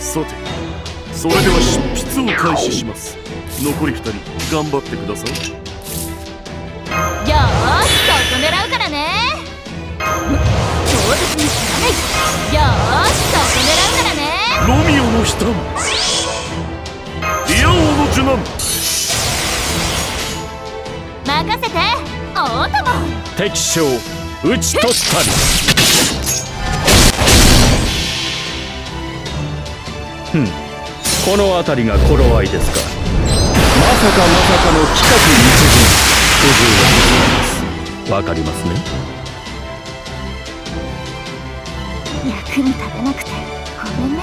さて、それでは執筆を開始します。残り2人頑張ってください。 よーし、そこ狙うからね。超絶に知らない。よーし、そこ狙うからね。 ロミオの悲嘆、リア王の受難。 任せて、オートモ。 敵将討ち取ったり。この辺りが頃合いですか。まさかの企画一陣工夫がございます。わかりますね。 役に立てなくてごめんね。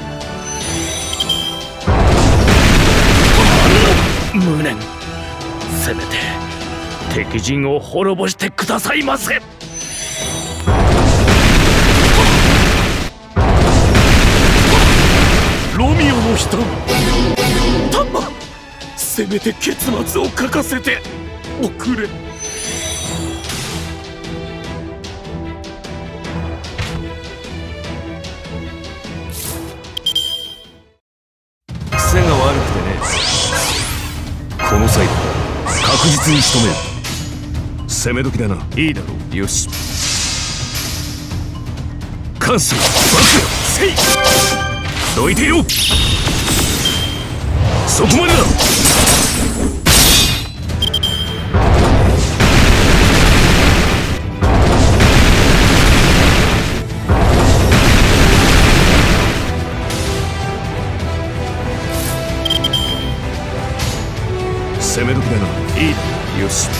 無念。せめて敵陣を滅ぼしてくださいませ。 ロミオの悲嘆、タンマ、せめて結末を書かせておくれ。癖が悪くてね。この際だ、確実に仕留める。攻め時だな。いいだろう。よし、関心バクよ、せい。どいてよ。そこまでだ。攻め時だな。いいだ。よし、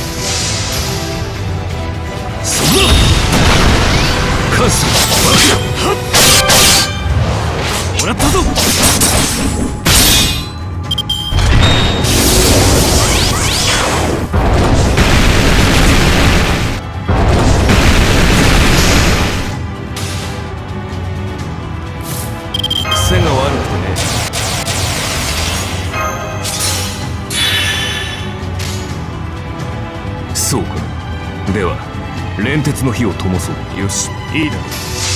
そこだ。関心バクよ、はっ、もらったぞ。癖が悪くてね。そうか。では連鉄の火を灯そう。よし、いいだろう。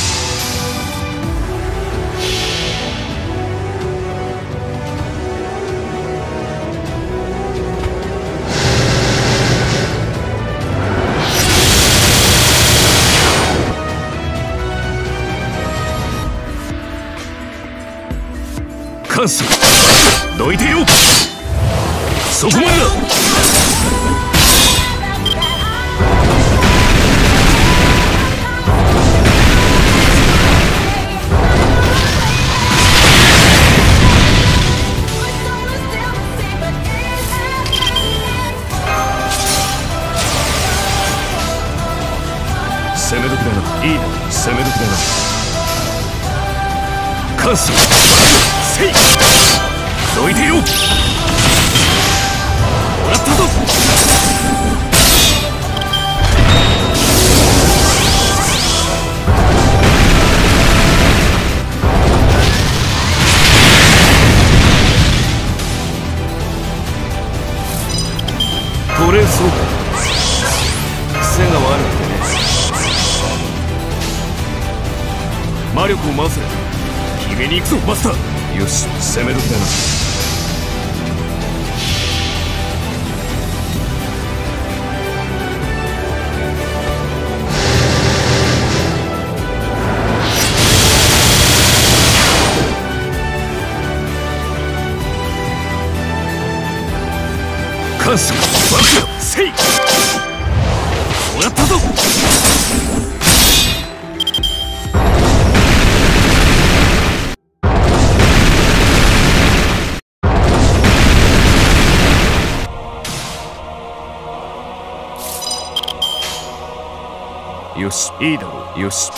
関心どいてよ。そこまでだ。攻め時だな。いいな、攻め時だな。関心せい。どいてよ。もらったぞ。これそうか。癖が悪くてね。魔力を回せ。決めに行くぞマスター。よし、攻め時だな。関心バクよ、せい。もらったぞ。よし、いいだろう。よし、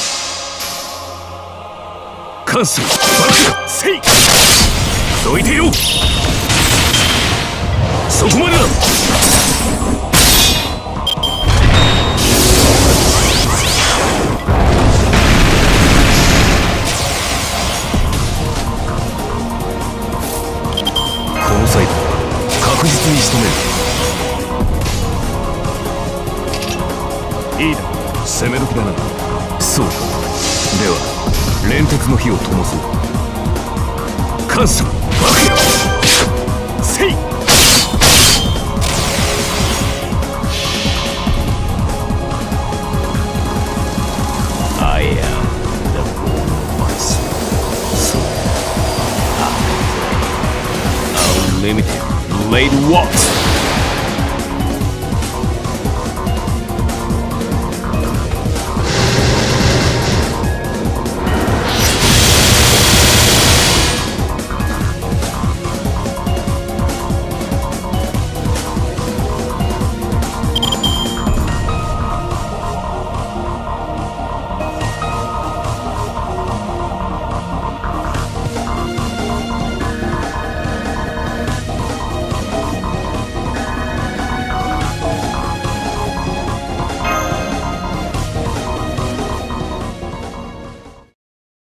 関心バクよ、せい。どいてよ。そこまでだ。この際だ、確実に仕留める。いいだろう。攻め時だな。そうか。では連鉄の火を灯そう。 感謝爆よせい。I am the voice. So, unlimited blade walks.